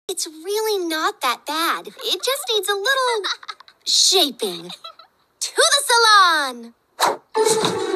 It's really not that bad. It just needs a little shaping. To the salon!